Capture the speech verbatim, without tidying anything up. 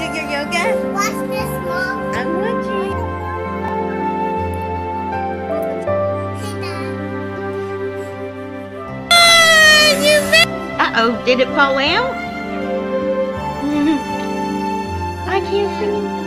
doing your yoga? Watch this, Mom. I'm watching. Hey, Uh-oh, did it fall out? I can't see.